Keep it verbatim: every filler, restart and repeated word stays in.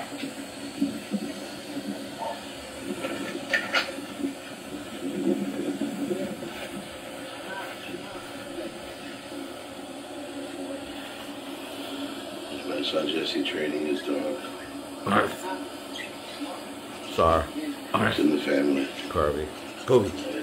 I saw Jesse training his dog. Alright. Sorry. It's in the family. Kirby. Kobe.